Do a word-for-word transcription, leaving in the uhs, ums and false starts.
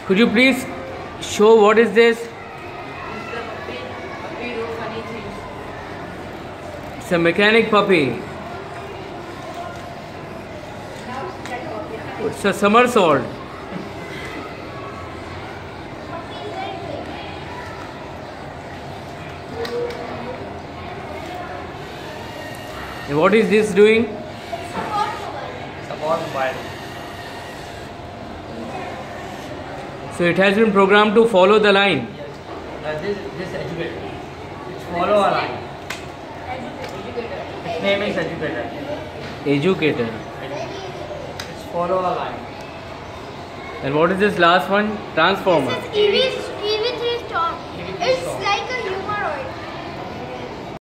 Could you please show what is this? It's the puppy, puppy do funny things. It's a mechanic puppy. It's a somersault. And what is this doing? Support mobile. So it has been programmed to follow the line. Yes. Uh, this this educator. It's follow a line. Educator. Its name is educator. Educator. It's follow a line. And what is this last one? Transformer. This is E V